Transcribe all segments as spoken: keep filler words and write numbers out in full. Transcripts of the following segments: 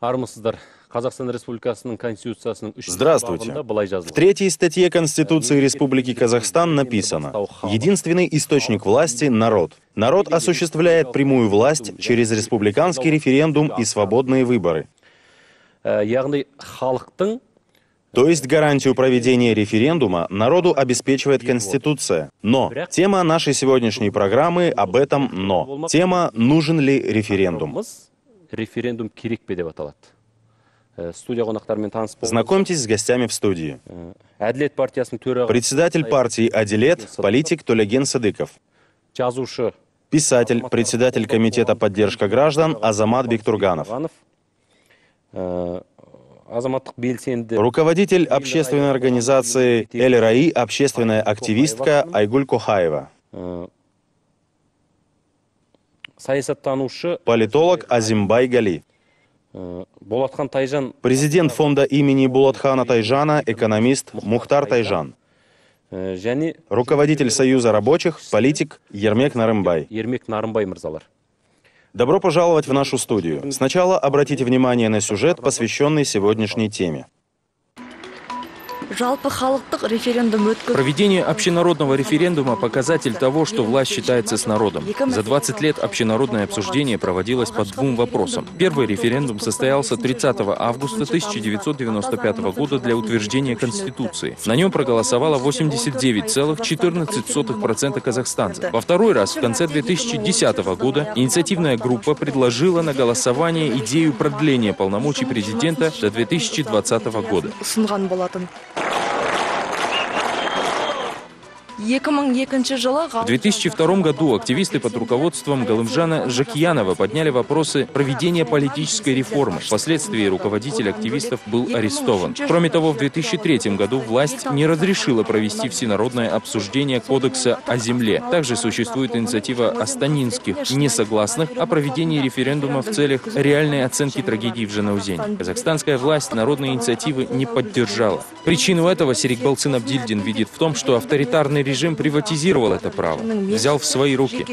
Здравствуйте. В третьей статье Конституции Республики Казахстан написано: единственный источник власти – народ. Народ осуществляет прямую власть через республиканский референдум и свободные выборы. То есть гарантию проведения референдума народу обеспечивает Конституция. Но тема нашей сегодняшней программы об этом «но». Тема «Нужен ли референдум?». Знакомьтесь с гостями в студии. Председатель партии «Адилет», политик Толеген Садыков. Писатель, председатель комитета поддержка граждан Азамат Бектурганов. Руководитель общественной организации «Эль-Раи», общественная активистка Айгуль Кохаева. Политолог Азимбай Гали. Президент фонда имени Булатхана Тайжана, экономист Мухтар Тайжан. Руководитель Союза рабочих, политик Ермек Нарымбай. Добро пожаловать в нашу студию. Сначала обратите внимание на сюжет, посвященный сегодняшней теме. Проведение общенародного референдума – показатель того, что власть считается с народом. За двадцать лет общенародное обсуждение проводилось по двум вопросам. Первый референдум состоялся тридцатого августа тысяча девятьсот девяносто пятого года для утверждения Конституции. На нем проголосовало восемьдесят девять целых четырнадцать сотых процента казахстанцев. Во второй раз, в конце две тысячи десятого года, инициативная группа предложила на голосование идею продления полномочий президента до две тысячи двадцатого года. В две тысячи втором году активисты под руководством Галымжана Жакьянова подняли вопросы проведения политической реформы. Впоследствии руководитель активистов был арестован. Кроме того, в две тысячи третьем году власть не разрешила провести всенародное обсуждение Кодекса о земле. Также существует инициатива астанинских несогласных о проведении референдума в целях реальной оценки трагедии в Жанаузене. Казахстанская власть народные инициативы не поддержала. Причину этого Серик Балцин Абдильдин видит в том, что авторитарный режим Режим приватизировал это право, взял в свои руки.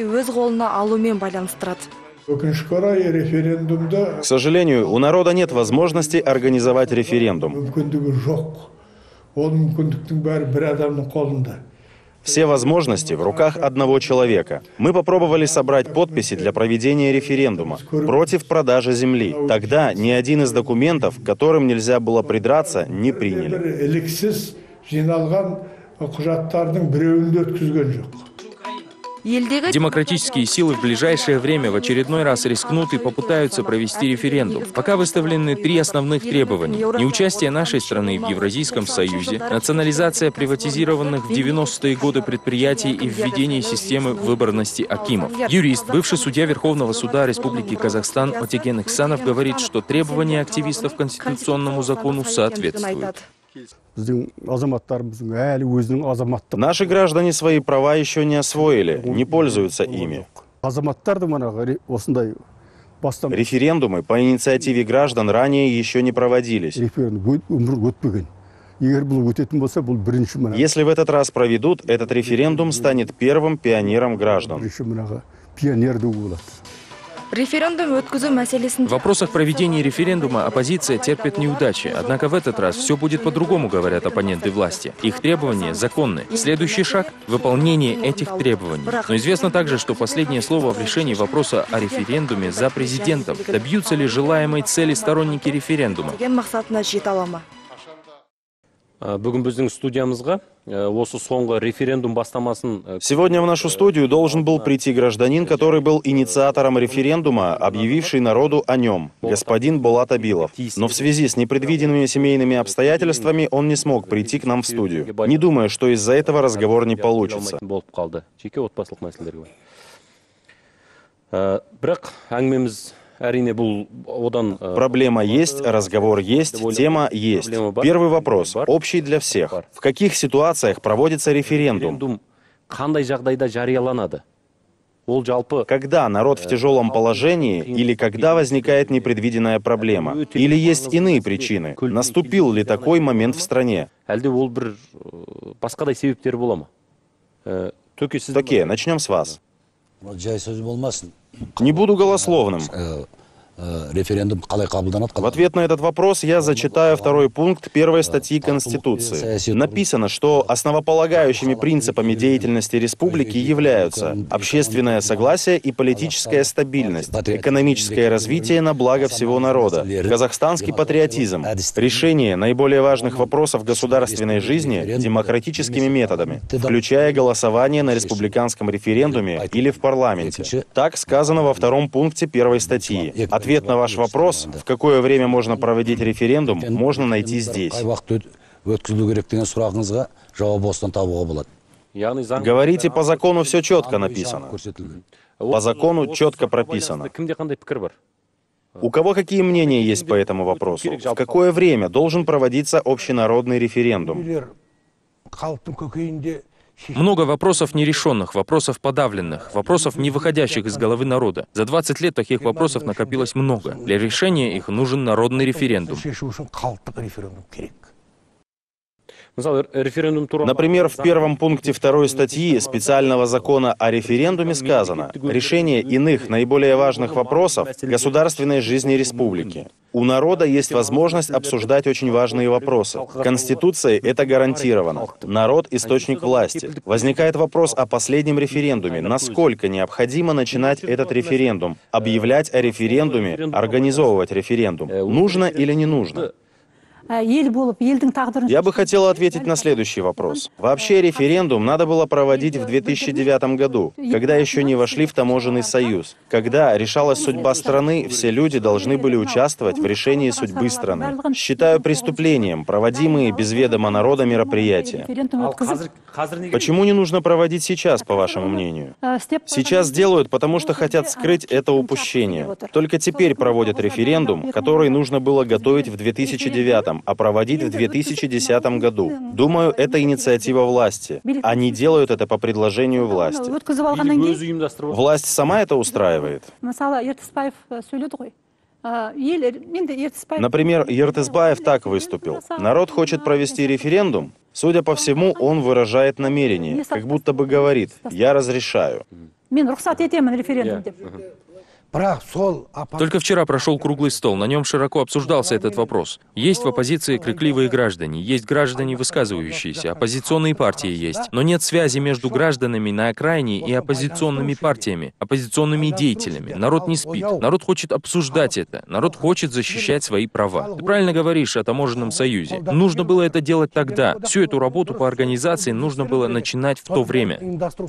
К сожалению, у народа нет возможности организовать референдум. Все возможности в руках одного человека. Мы попробовали собрать подписи для проведения референдума против продажи земли. Тогда ни один из документов, к которым нельзя было придраться, не приняли. Демократические силы в ближайшее время в очередной раз рискнут и попытаются провести референдум. Пока выставлены три основных требования. Неучастие нашей страны в Евразийском союзе, национализация приватизированных в девяностые годы предприятий и введение системы выборности акимов. Юрист, бывший судья Верховного суда Республики Казахстан Отеген Ихсанов говорит, что требования активистов к конституционному закону соответствуют. Наши граждане свои права еще не освоили, не пользуются ими. Референдумы по инициативе граждан ранее еще не проводились. Если в этот раз проведут, этот референдум станет первым пионером граждан. В вопросах проведения референдума оппозиция терпит неудачи. Однако в этот раз все будет по-другому, говорят оппоненты власти. Их требования законны. Следующий шаг – выполнение этих требований. Но известно также, что последнее слово в решении вопроса о референдуме за президентом. Добьются ли желаемой цели сторонники референдума? Сегодня в нашу студию должен был прийти гражданин, который был инициатором референдума, объявивший народу о нем, господин Болат Абилов. Но в связи с непредвиденными семейными обстоятельствами он не смог прийти к нам в студию. Не думаю, что из-за этого разговор не получится. Проблема есть, разговор есть, тема есть. Первый вопрос, общий для всех. В каких ситуациях проводится референдум? Когда народ в тяжелом положении или когда возникает непредвиденная проблема? Или есть иные причины? Наступил ли такой момент в стране? Токе, начнем с вас. Не буду голословным. В ответ на этот вопрос я зачитаю второй пункт первой статьи Конституции. Написано, что основополагающими принципами деятельности республики являются общественное согласие и политическая стабильность, экономическое развитие на благо всего народа, казахстанский патриотизм, решение наиболее важных вопросов государственной жизни демократическими методами, включая голосование на республиканском референдуме или в парламенте. Так сказано во втором пункте первой статьи. Ответ на ваш вопрос, в какое время можно проводить референдум, можно найти здесь. Говорите, по закону все четко написано. По закону четко прописано. У кого какие мнения есть по этому вопросу? В какое время должен проводиться общенародный референдум? Много вопросов нерешенных, вопросов подавленных, вопросов, не выходящих из головы народа. За двадцать лет таких вопросов накопилось много. Для решения их нужен народный референдум. Например, в первом пункте второй статьи специального закона о референдуме сказано: решение иных наиболее важных вопросов государственной жизни республики. У народа есть возможность обсуждать очень важные вопросы. Конституцией это гарантировано. Народ — источник власти. Возникает вопрос о последнем референдуме. Насколько необходимо начинать этот референдум, объявлять о референдуме, организовывать референдум? Нужно или не нужно? Я бы хотела ответить на следующий вопрос. Вообще референдум надо было проводить в две тысячи девятом году, когда еще не вошли в таможенный союз. Когда решалась судьба страны, все люди должны были участвовать в решении судьбы страны. Считаю преступлением проводимые без ведома народа мероприятия. Почему не нужно проводить сейчас, по вашему мнению? Сейчас делают, потому что хотят скрыть это упущение. Только теперь проводят референдум, который нужно было готовить в две тысячи девятом, а проводить в две тысячи десятом году. Думаю, это инициатива власти. Они делают это по предложению власти. Власть сама это устраивает. Например, Ертысбаев так выступил. Народ хочет провести референдум. Судя по всему, он выражает намерение, как будто бы говорит: «Я разрешаю». Только вчера прошел круглый стол, на нем широко обсуждался этот вопрос. Есть в оппозиции крикливые граждане, есть граждане высказывающиеся, оппозиционные партии есть. Но нет связи между гражданами на окраине и оппозиционными партиями, оппозиционными деятелями. Народ не спит, народ хочет обсуждать это, народ хочет защищать свои права. Ты правильно говоришь о таможенном союзе. Нужно было это делать тогда. Всю эту работу по организации нужно было начинать в то время.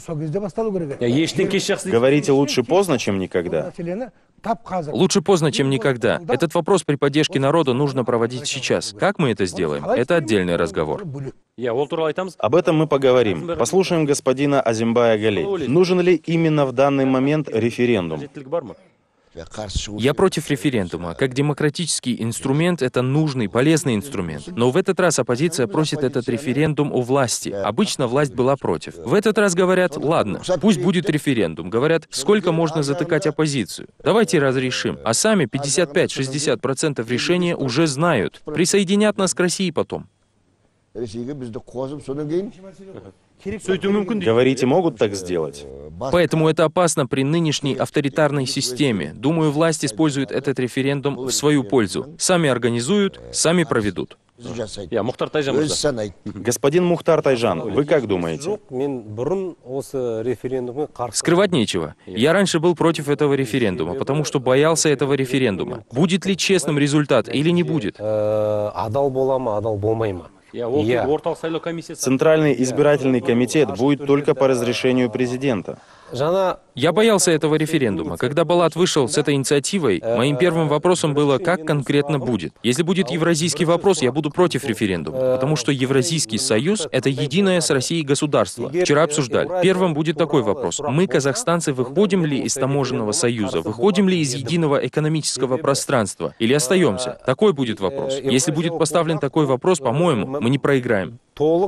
Говорите, лучше поздно, чем никогда. Лучше поздно, чем никогда. Этот вопрос при поддержке народа нужно проводить сейчас. Как мы это сделаем? Это отдельный разговор. Об этом мы поговорим. Послушаем господина Азимбая Гали. Нужен ли именно в данный момент референдум? Я против референдума. Как демократический инструмент, это нужный, полезный инструмент. Но в этот раз оппозиция просит этот референдум у власти. Обычно власть была против. В этот раз говорят: ладно, пусть будет референдум. Говорят, сколько можно затыкать оппозицию? Давайте разрешим. А сами пятьдесят пять — шестьдесят процентов решения уже знают. Присоединят нас к России потом. Говорите, могут так сделать? Поэтому это опасно при нынешней авторитарной системе. Думаю, власть использует этот референдум в свою пользу. Сами организуют, сами проведут. Господин Мухтар Тайжан, вы как думаете? Скрывать нечего. Я раньше был против этого референдума, потому что боялся этого референдума. Будет ли честным результат или не будет? Центральный избирательный комитет будет только по разрешению президента. Я боялся этого референдума. Когда Болат вышел с этой инициативой, моим первым вопросом было, как конкретно будет. Если будет евразийский вопрос, я буду против референдума, потому что Евразийский союз — это единое с Россией государство. Вчера обсуждали. Первым будет такой вопрос. Мы, казахстанцы, выходим ли из таможенного союза, выходим ли из единого экономического пространства, или остаемся? Такой будет вопрос. Если будет поставлен такой вопрос, по-моему, мы не проиграем.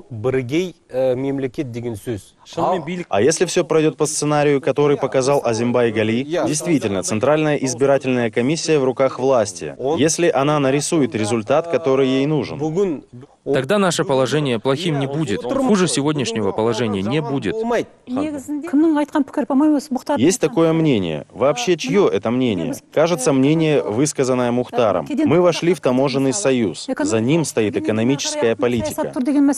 А если все пройдет по сценарию, который показал Азимбай Гали, действительно, Центральная избирательная комиссия в руках власти, если она нарисует результат, который ей нужен? Тогда наше положение плохим не будет. Хуже сегодняшнего положения не будет. Есть такое мнение. Вообще, чье это мнение? Кажется, мнение, высказанное Мухтаром. Мы вошли в таможенный союз. За ним стоит экономическая политика.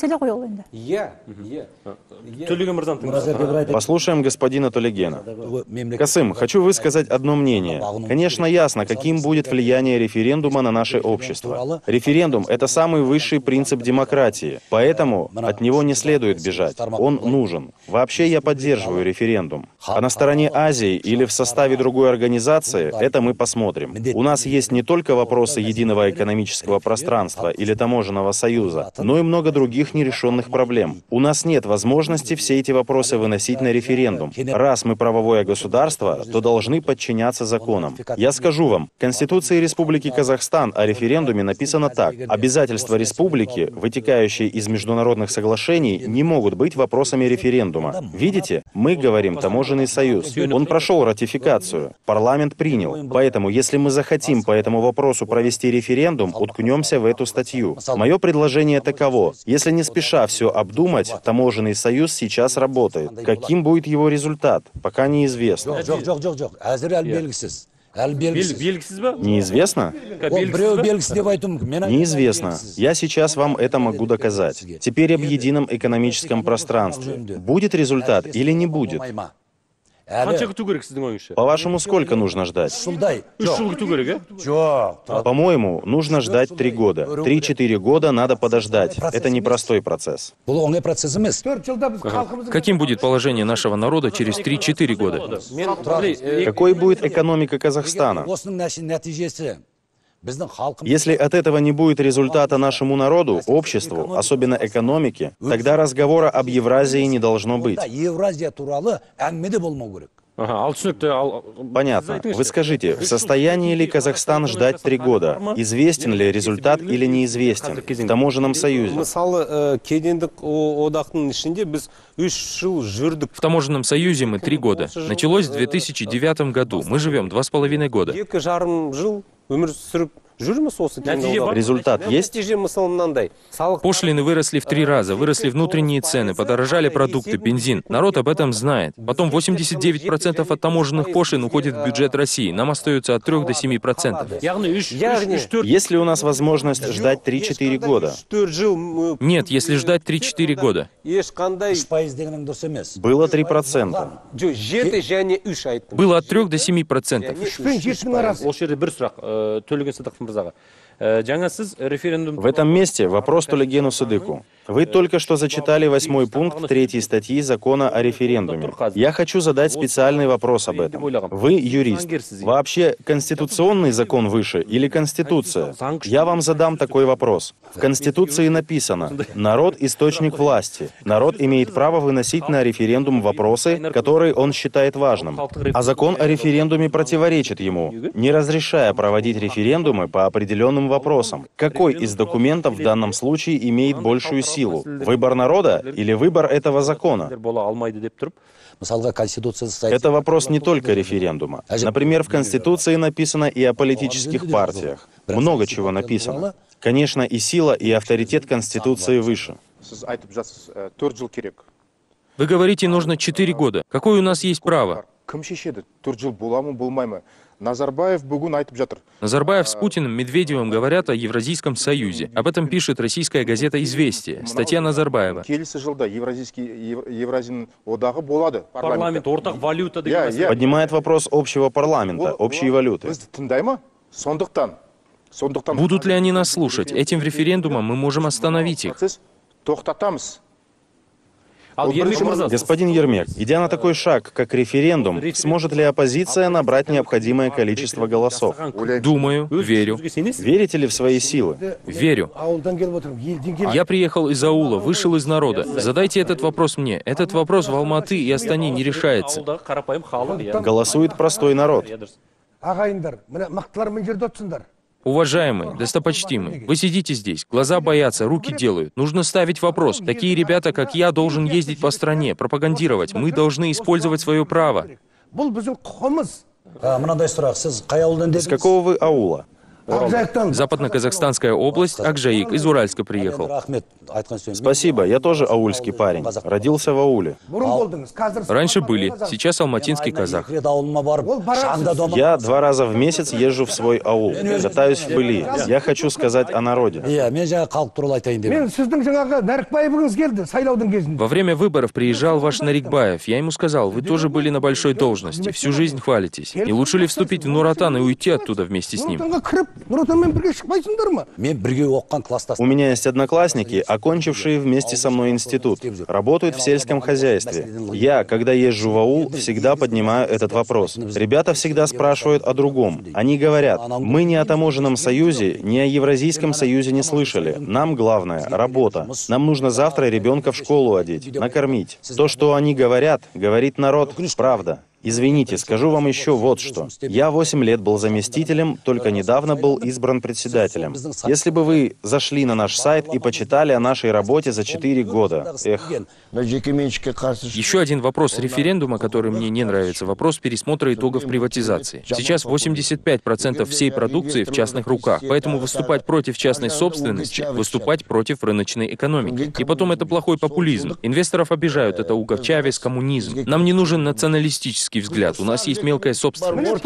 Послушаем господина Толегена. Касым, хочу высказать одно мнение. Конечно, ясно, каким будет влияние референдума на наше общество. Референдум — это самый высший принцип демократии, поэтому от него не следует бежать. Он нужен. Вообще я поддерживаю референдум. А на стороне Азии или в составе другой организации, это мы посмотрим. У нас есть не только вопросы единого экономического пространства или таможенного союза, но и много других нерешенных проблем. У нас нет возможности все эти вопросы выносить на референдум. Раз мы правовое государство, то должны подчиняться законам. Я скажу вам, в Конституции Республики Казахстан о референдуме написано так: обязательства республики, вытекающие из международных соглашений, не могут быть вопросами референдума. Видите, мы говорим таможенный союз. Он прошел ратификацию, парламент принял. Поэтому, если мы захотим по этому вопросу провести референдум, уткнемся в эту статью. Мое предложение таково: если не спеша все обдумать, таможенный союз сейчас работает. Каким будет его результат, пока неизвестно. Неизвестно? Неизвестно. Я сейчас вам это могу доказать. Теперь об едином экономическом пространстве. Будет результат или не будет? По-вашему, сколько нужно ждать? По-моему, нужно ждать три года. Три-четыре года надо подождать. Это непростой процесс. Каким будет положение нашего народа через три-четыре года? Какой будет экономика Казахстана? Если от этого не будет результата нашему народу, обществу, особенно экономике, тогда разговора об Евразии не должно быть. Понятно. Вы скажите, в состоянии ли Казахстан ждать три года? Известен ли результат или неизвестен в таможенном союзе? В таможенном союзе мы три года. Началось в две тысячи девятом году. Мы живем два с половиной года. Результат есть? Пошлины выросли в три раза, выросли внутренние цены, подорожали продукты, бензин. Народ об этом знает. Потом восемьдесят девять процентов от таможенных пошлин уходит в бюджет России. Нам остается от трёх до семи процентов. Есть ли у нас возможность ждать три-четыре года? Нет, если ждать три-четыре года. Было три процента. Было от трёх до семи процентов. В этом месте вопрос Толегену Сыдыку. Вы только что зачитали восьмой пункт третьей статьи закона о референдуме. Я хочу задать специальный вопрос об этом. Вы юрист. Вообще, конституционный закон выше или Конституция? Я вам задам такой вопрос. В Конституции написано: народ — источник власти. Народ имеет право выносить на референдум вопросы, которые он считает важным. А закон о референдуме противоречит ему, не разрешая проводить референдумы по определенным вопросам. Какой из документов в данном случае имеет большую силу? Силу. Выбор народа или выбор этого закона? Это вопрос не только референдума. Например, в Конституции написано и о политических партиях. Много чего написано. Конечно, и сила, и авторитет Конституции выше. Вы говорите, нужно четыре года. Какое у нас есть право? Назарбаев с Путиным, Медведевым говорят о Евразийском союзе. Об этом пишет российская газета «Известия». Статья Назарбаева. Поднимает вопрос общего парламента, общей валюты. Будут ли они нас слушать? Этим референдумом мы можем остановить их. Господин Ермек, идя на такой шаг, как референдум, сможет ли оппозиция набрать необходимое количество голосов? Думаю, верю. Верите ли в свои силы? Верю. Я приехал из аула, вышел из народа. Задайте этот вопрос мне. Этот вопрос в Алматы и Астане не решается. Голосует простой народ. Уважаемые, достопочтимые, вы сидите здесь, глаза боятся, руки делают. Нужно ставить вопрос. Такие ребята, как я, должен ездить по стране, пропагандировать. Мы должны использовать свое право. Из какого вы аула? Западно-казахстанская область, Акжаик, из Уральска приехал. Спасибо, я тоже аульский парень. Родился в ауле. Раньше были, сейчас алматинский казах. Я два раза в месяц езжу в свой аул, катаюсь в пыли. Я хочу сказать о народе. Во время выборов приезжал ваш Нарикбаев. Я ему сказал, вы тоже были на большой должности, всю жизнь хвалитесь. Не лучше ли вступить в Нур-Отан и уйти оттуда вместе с ним? У меня есть одноклассники, окончившие вместе со мной институт. Работают в сельском хозяйстве. Я, когда езжу в аул, всегда поднимаю этот вопрос. Ребята всегда спрашивают о другом. Они говорят, мы ни о таможенном союзе, ни о Евразийском союзе не слышали. Нам главное — работа. Нам нужно завтра ребенка в школу одеть, накормить. То, что они говорят, говорит народ, правда. Извините, скажу вам еще вот что. Я восемь лет был заместителем, только недавно был избран председателем. Если бы вы зашли на наш сайт и почитали о нашей работе за четыре года, эх. Еще один вопрос референдума, который мне не нравится, вопрос пересмотра итогов приватизации. Сейчас восемьдесят пять процентов всей продукции в частных руках, поэтому выступать против частной собственности, выступать против рыночной экономики. И потом это плохой популизм. Инвесторов обижают, это Уго Чавес, коммунизм. Нам не нужен националистический взгляд, у нас есть мелкая собственность.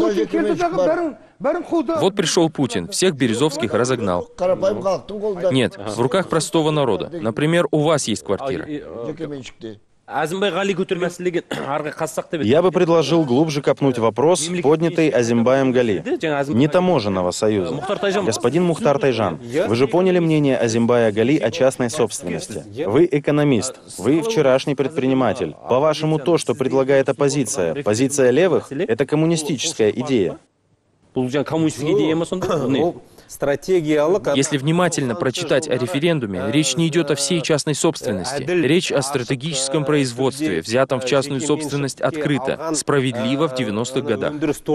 Вот пришел Путин, всех березовских разогнал. Нет, в руках простого народа. Например, у вас есть квартира. Я бы предложил глубже копнуть вопрос, поднятый Азимбаем Гали, нетаможенного союза. Господин Мухтар Тайжан, вы же поняли мнение Азимбая Гали о частной собственности. Вы экономист, вы вчерашний предприниматель. По-вашему, то, что предлагает оппозиция, позиция левых, это коммунистическая идея. Если внимательно прочитать о референдуме, речь не идет о всей частной собственности. Речь о стратегическом производстве, взятом в частную собственность открыто, справедливо в девяностых годах.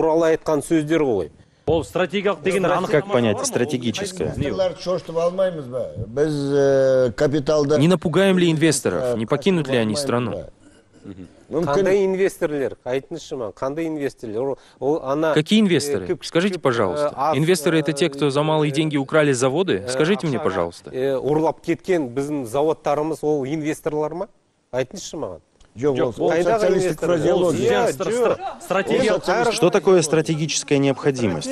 Как понять стратегическое? Не напугаем ли инвесторов? Не покинут ли они страну? Какие инвесторы? Скажите, пожалуйста. Инвесторы — это те, кто за малые деньги украли заводы? Скажите мне, пожалуйста. Что такое стратегическая необходимость?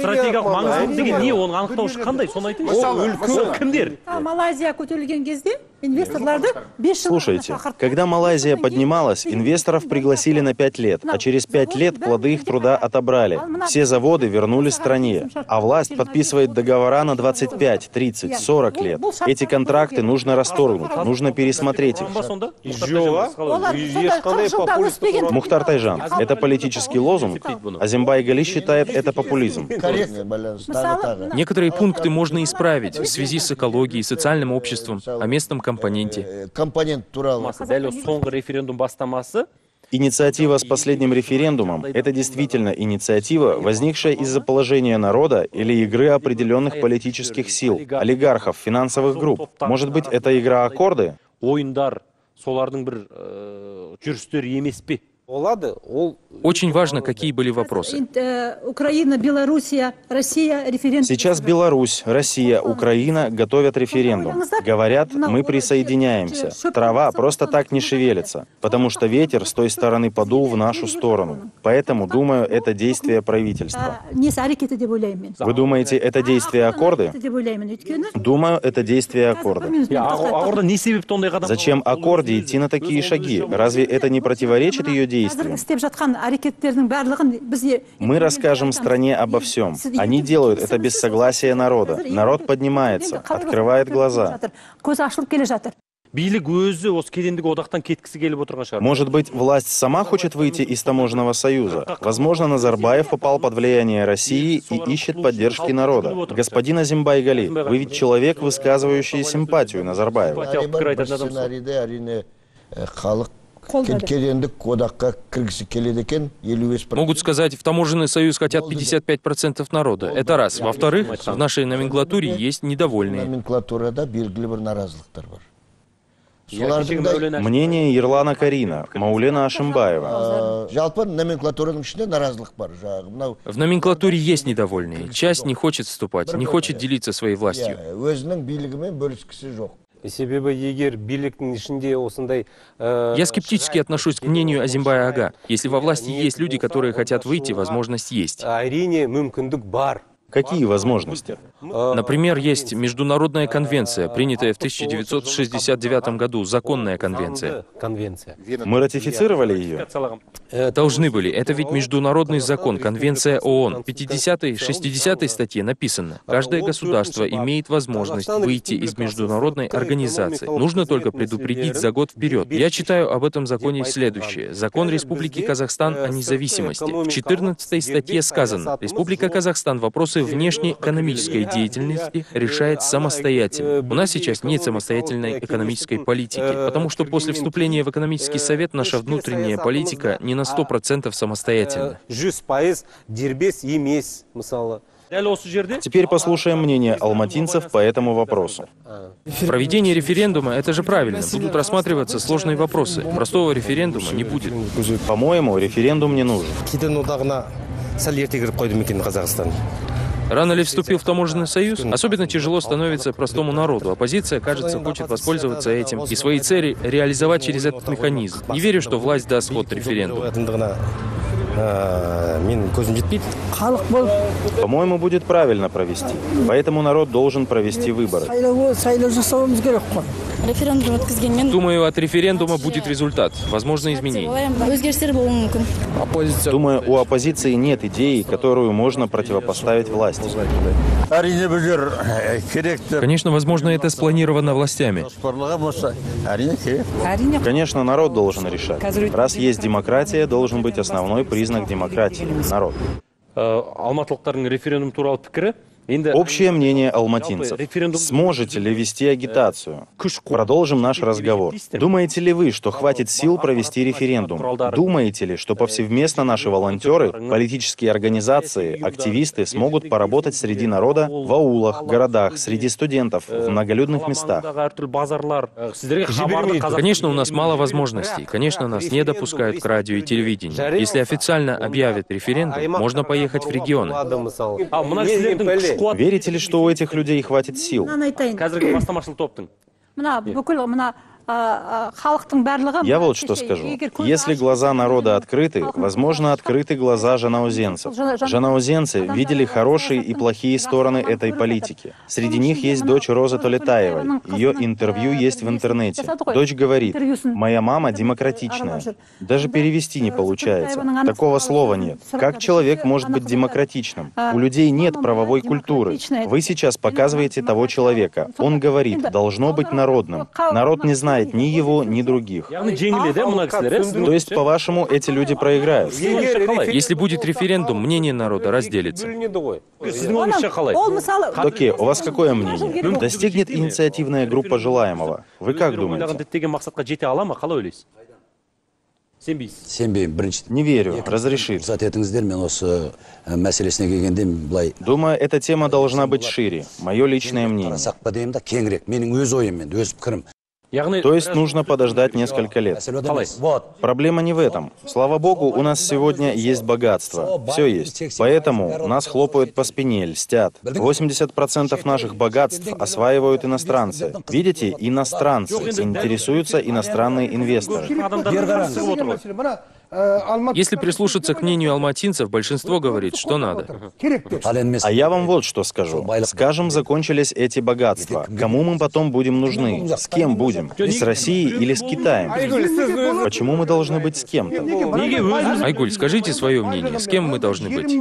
Слушайте, когда Малайзия поднималась, инвесторов пригласили на пять лет, а через пять лет плоды их труда отобрали. Все заводы вернули стране, а власть подписывает договора на двадцать пять, тридцать, сорок лет. Эти контракты нужно расторгнуть, нужно пересмотреть их. Мухтар Тайжан, это политический лозунг, Азимбай Гали считает это популизм. Некоторые пункты можно исправить в связи с экологией, социальным обществом, о местном компоненте. Инициатива с последним референдумом — это действительно инициатива, возникшая из-за положения народа или игры определенных политических сил, олигархов, финансовых групп. Может быть, это игра аккорды? Очень важно, какие были вопросы. Украина, Белоруссия, Россия, референдум. Сейчас Беларусь, Россия, Украина готовят референдум. Говорят, мы присоединяемся. Трава просто так не шевелится, потому что ветер с той стороны подул в нашу сторону. Поэтому, думаю, это действие правительства. Вы думаете, это действие аккорды? Думаю, это действие аккорда. Зачем аккорде идти на такие шаги? Разве это не противоречит ее действиям? Мы расскажем стране обо всем. Они делают это без согласия народа. Народ поднимается, открывает глаза. Может быть, власть сама хочет выйти из таможенного союза? Возможно, Назарбаев попал под влияние России и ищет поддержки народа. Господин Азимбай Гали, вы ведь человек, высказывающий симпатию Назарбаеву. Могут сказать, в таможенный союз хотят пятьдесят пять процентов народа. Это раз. Во-вторых, в нашей номенклатуре есть недовольные. Мнение Ерлана Карина, Маулена Ашимбаева. В номенклатуре есть недовольные. Часть не хочет вступать, не хочет делиться своей властью. Я скептически отношусь к мнению Азимбая Ага. Если во власти есть люди, которые хотят выйти, возможность есть. Какие возможности? Например, есть международная конвенция, принятая в тысяча девятьсот шестьдесят девятом году, законная конвенция. Мы ратифицировали ее? Должны были. Это ведь международный закон, конвенция ООН. В пятидесятой, шестидесятой статье написано: каждое государство имеет возможность выйти из международной организации. Нужно только предупредить за год вперед. Я читаю об этом законе следующее. Закон Республики Казахстан о независимости. В четырнадцатой статье сказано: Республика Казахстан вопросы внешнеэкономической деятельности решает самостоятельно. У нас сейчас нет самостоятельной экономической политики, потому что после вступления в экономический совет наша внутренняя политика не на сто процентов самостоятельна. Теперь послушаем мнение алматинцев по этому вопросу. Проведение референдума — это же правильно. Будут рассматриваться сложные вопросы. Простого референдума не будет. По-моему, референдум не нужен. Рано ли вступил в таможенный союз? Особенно тяжело становится простому народу. Оппозиция, кажется, хочет воспользоваться этим и свои цели реализовать через этот механизм. Не верю, что власть даст ход референдуму. По-моему, будет правильно провести. Поэтому народ должен провести выборы. Думаю, от референдума будет результат. Возможно, изменения. Думаю, у оппозиции нет идеи, которую можно противопоставить власти. Конечно, возможно, это спланировано властями. Конечно, народ должен решать. Раз есть демократия, должен быть основной признак демократии – народ. Общее мнение алматинцев. Сможете ли вести агитацию? Продолжим наш разговор. Думаете ли вы, что хватит сил провести референдум? Думаете ли, что повсеместно наши волонтеры, политические организации, активисты смогут поработать среди народа в аулах, городах, среди студентов, в многолюдных местах? Конечно, у нас мало возможностей. Конечно, нас не допускают к радио и телевидению. Если официально объявят референдум, можно поехать в регионы. Верите ли, что у этих людей хватит сил? Я вот что скажу. Если глаза народа открыты, возможно, открыты глаза жанаузенцев. Жанаузенцы видели хорошие и плохие стороны этой политики. Среди них есть дочь Розы Толетаевой. Ее интервью есть в интернете. Дочь говорит: «Моя мама демократичная». Даже перевести не получается. Такого слова нет. Как человек может быть демократичным? У людей нет правовой культуры. Вы сейчас показываете того человека. Он говорит: должно быть народным. Народ не знает ни его, ни других. То есть, по-вашему, эти люди проиграют? Если будет референдум, мнение народа разделится. Окей, у вас какое мнение? Достигнет инициативная группа желаемого? Вы как думаете? Не верю. Разрешит. Думаю, эта тема должна быть шире. Мое личное мнение. То есть нужно подождать несколько лет. Проблема не в этом. Слава богу, у нас сегодня есть богатство. Все есть. Поэтому нас хлопают по спине, льстят. восемьдесят процентов наших богатств осваивают иностранцы. Видите, иностранцы. Интересуются иностранные инвесторы. Если прислушаться к мнению алматинцев, большинство говорит, что надо. А я вам вот что скажу. Скажем, закончились эти богатства. Кому мы потом будем нужны? С кем будем? С Россией или с Китаем? Почему мы должны быть с кем-то? Айгуль, скажите свое мнение. С кем мы должны быть?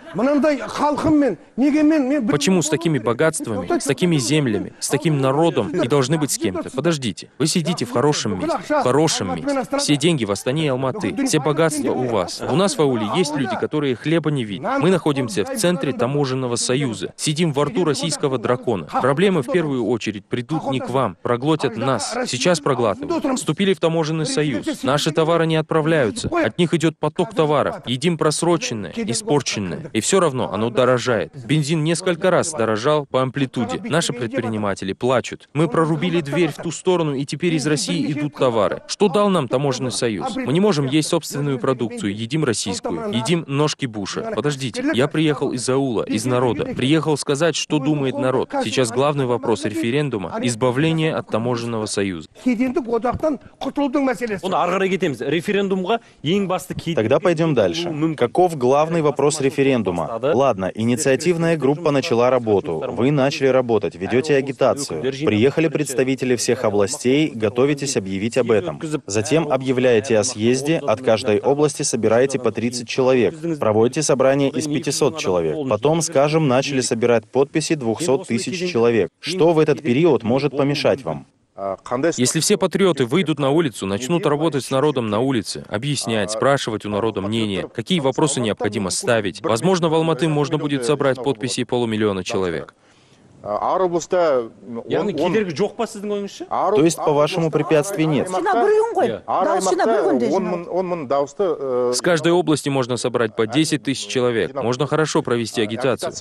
Почему с такими богатствами, с такими землями, с таким народом и должны быть с кем-то? Подождите. Вы сидите в хорошем месте. В хорошем месте. Все деньги в Астане и Алматы. Все богатство у вас. У нас в ауле есть люди, которые хлеба не видят. Мы находимся в центре таможенного союза. Сидим во рту российского дракона. Проблемы в первую очередь придут не к вам, проглотят нас. Сейчас проглатывают. Вступили в таможенный союз. Наши товары не отправляются. От них идет поток товаров. Едим просроченное, испорченное. И все равно оно дорожает. Бензин несколько раз дорожал по амплитуде. Наши предприниматели плачут. Мы прорубили дверь в ту сторону, и теперь из России идут товары. Что дал нам таможенный союз? Мы не можем есть собственную продукцию, едим российскую. Едим ножки Буша. Подождите, я приехал из аула, из народа. Приехал сказать, что думает народ. Сейчас главный вопрос референдума — избавление от таможенного союза. Тогда пойдем дальше. Каков главный вопрос референдума? Ладно, инициативная группа начала работу. Вы начали работать, ведете агитацию. Приехали представители всех областей, готовитесь объявить об этом. Затем объявляете о съезде, от каждой области собираете по тридцать человек. Проводите собрание из пятисот человек. Потом, скажем, начали собирать подписи двухсот тысяч человек. Что в этот период может помешать вам? Если все патриоты выйдут на улицу, начнут работать с народом на улице, объяснять, спрашивать у народа мнение, какие вопросы необходимо ставить, возможно, в Алматы можно будет собрать подписи полумиллиона человек. То есть, по-вашему, препятствий нет? С каждой области можно собрать по десять тысяч человек. Можно хорошо провести агитацию.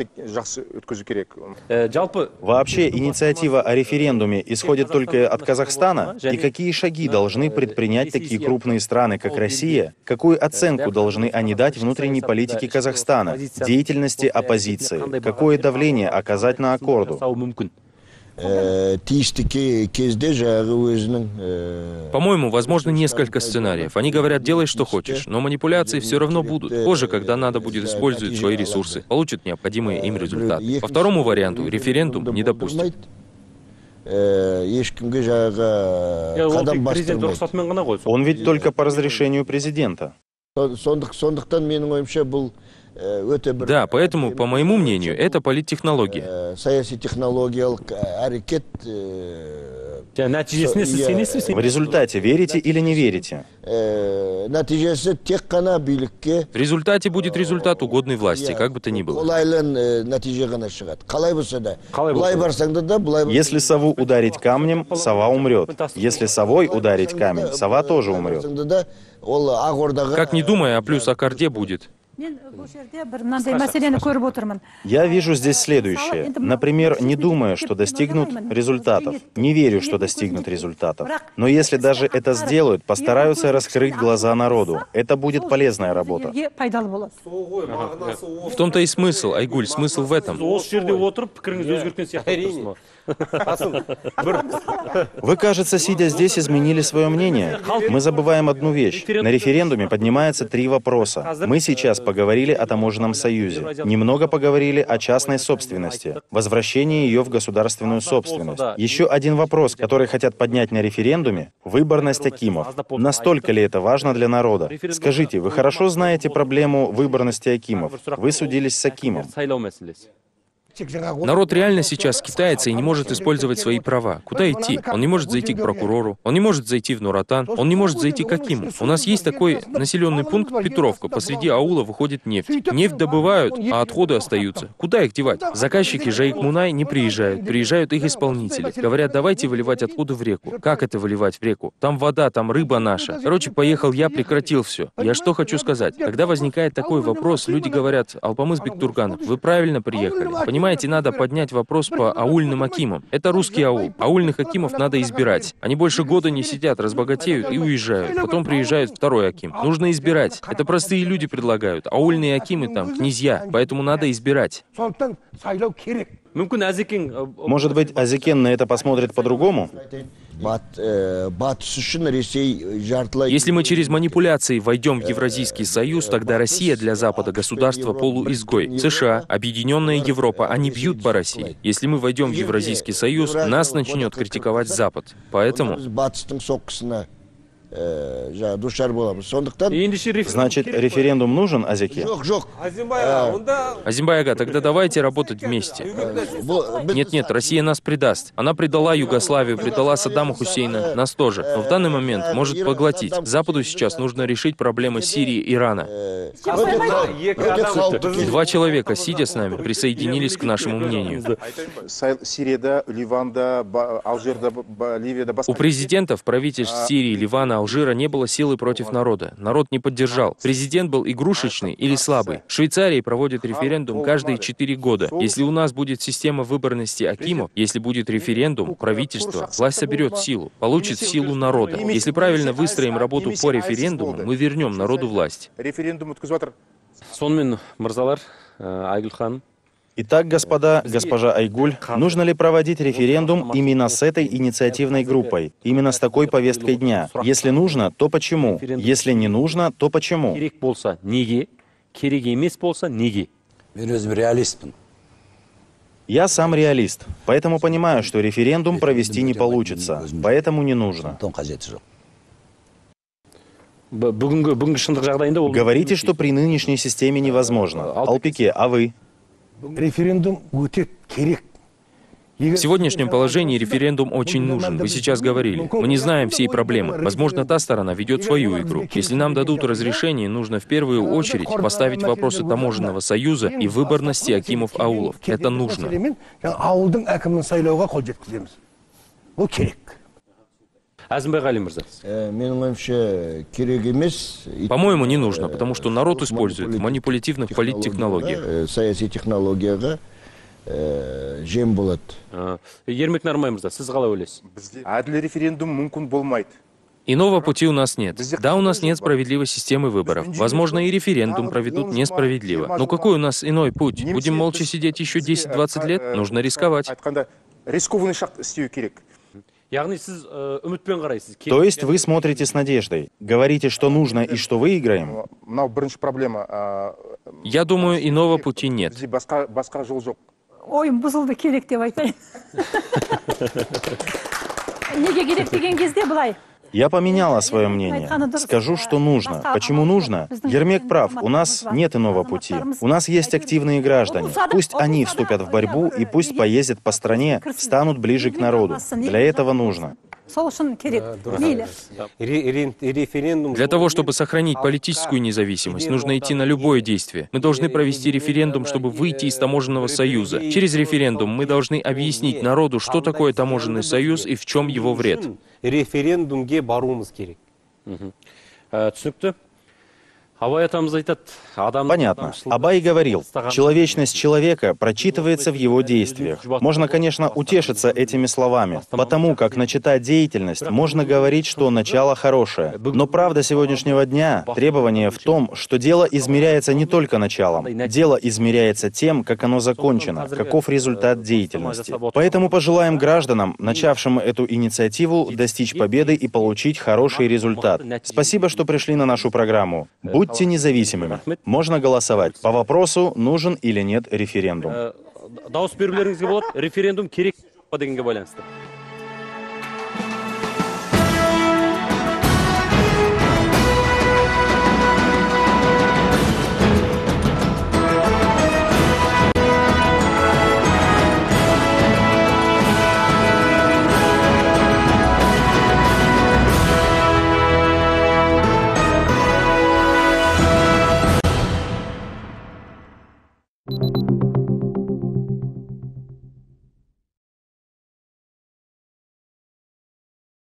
Вообще, инициатива о референдуме исходит только от Казахстана? И какие шаги должны предпринять такие крупные страны, как Россия? Какую оценку должны они дать внутренней политике Казахстана, деятельности оппозиции? Какое давление оказать на аккорду? По-моему, возможно несколько сценариев. Они говорят, делай, что хочешь, но манипуляции все равно будут. Позже, когда надо будет использовать свои ресурсы, получат необходимые им результаты. По второму варианту, референдум не допустят. Он ведь только по разрешению президента. Да, поэтому, по моему мнению, это политтехнология. В результате верите или не верите? В результате будет результат угодной власти, как бы то ни было. Если сову ударить камнем, сова умрет. Если совой ударить камень, сова тоже умрет. Как ни думай, а плюс аккорде будет. Я вижу здесь следующее. Например, не думаю, что достигнут результатов. Не верю, что достигнут результатов. Но если даже это сделают, постараются раскрыть глаза народу. Это будет полезная работа. В том-то и смысл, Айгуль, смысл в этом. Вы, кажется, сидя здесь, изменили свое мнение. Мы забываем одну вещь. На референдуме поднимается три вопроса. Мы сейчас поговорили о таможенном союзе. Немного поговорили о частной собственности. Возвращении ее в государственную собственность. Еще один вопрос, который хотят поднять на референдуме — выборность акимов. Настолько ли это важно для народа? Скажите, вы хорошо знаете проблему выборности акимов? Вы судились с акимом. Народ реально сейчас китается и не может использовать свои права. Куда идти? Он не может зайти к прокурору, он не может зайти в Нур-Отан, он не может зайти к акиму. У нас есть такой населенный пункт Петровка. Посреди аула выходит нефть. Нефть добывают, а отходы остаются. Куда их девать? Заказчики Жайык Мунай не приезжают. Приезжают их исполнители. Говорят, давайте выливать отходы в реку. Как это выливать в реку? Там вода, там рыба наша. Короче, поехал я, прекратил все. Я что хочу сказать? Когда возникает такой вопрос, люди говорят: Алпамыс Бектурганов, вы правильно приехали. Понимаете, надо поднять вопрос по аульным акимам. Это русский аул. Аульных акимов надо избирать. Они больше года не сидят, разбогатеют и уезжают. Потом приезжает второй аким. Нужно избирать. Это простые люди предлагают. Аульные акимы там, князья. Поэтому надо избирать. Может быть, Азикен на это посмотрит по-другому? Если мы через манипуляции войдем в Евразийский союз, тогда Россия для Запада государство полуизгой. США, Объединенная Европа, они бьют по России. Если мы войдем в Евразийский союз, нас начнет критиковать Запад. Поэтому... Значит, референдум нужен, Азеке? Азимбай ага, тогда давайте работать вместе. Нет-нет, Россия нас предаст. Она предала Югославию, предала Саддама Хусейна, нас тоже. Но в данный момент может поглотить. Западу сейчас нужно решить проблемы Сирии и Ирана. Два человека, сидя с нами, присоединились к нашему мнению. У президентов, правительств Сирии, Ливана, Алжира не было силы против народа. Народ не поддержал. Президент был игрушечный или слабый. В Швейцарии проводят референдум каждые четыре года. Если у нас будет система выборности акимов, если будет референдум, правительство, власть соберет силу, получит силу народа. Если правильно выстроим работу по референдуму, мы вернем народу власть. Итак, господа, госпожа Айгуль, нужно ли проводить референдум именно с этой инициативной группой, именно с такой повесткой дня? Если нужно, то почему? Если не нужно, то почему? Я сам реалист, поэтому понимаю, что референдум провести не получится, поэтому не нужно. Говорите, что при нынешней системе невозможно. Алпике, а вы? В сегодняшнем положении референдум очень нужен. Вы сейчас говорили. Мы не знаем всей проблемы. Возможно, та сторона ведет свою игру. Если нам дадут разрешение, нужно в первую очередь поставить вопросы таможенного союза и выборности акимов аулов. Это нужно. По-моему, не нужно, потому что народ использует в манипулятивных политтехнологиях. Иного пути у нас нет. Да, у нас нет справедливой системы выборов. Возможно, и референдум проведут несправедливо. Но какой у нас иной путь? Будем молча сидеть еще десять-двадцать лет? Нужно рисковать. То есть вы смотрите с надеждой. Говорите, что нужно и что выиграем? Я думаю, иного пути нет. Ойым бұзылды, керек деп айтайын. Неге керек деген кезде былай. Я поменяла свое мнение. Скажу, что нужно. Почему нужно? Ермек прав, у нас нет иного пути. У нас есть активные граждане. Пусть они вступят в борьбу и пусть поездят по стране, станут ближе к народу. Для этого нужно. Для того, чтобы сохранить политическую независимость, нужно идти на любое действие. Мы должны провести референдум, чтобы выйти из таможенного союза. Через референдум мы должны объяснить народу, что такое таможенный союз и в чем его вред. Понятно. Абай говорил, человечность человека прочитывается в его действиях. Можно, конечно, утешиться этими словами, потому как, начатая деятельность, можно говорить, что начало хорошее. Но правда сегодняшнего дня, требование в том, что дело измеряется не только началом. Дело измеряется тем, как оно закончено, каков результат деятельности. Поэтому пожелаем гражданам, начавшим эту инициативу, достичь победы и получить хороший результат. Спасибо, что пришли на нашу программу. Будьте независимыми. Можно голосовать по вопросу, нужен или нет референдум. Дауыс берулеріңізге болады, референдум керек па дегенге байланысты.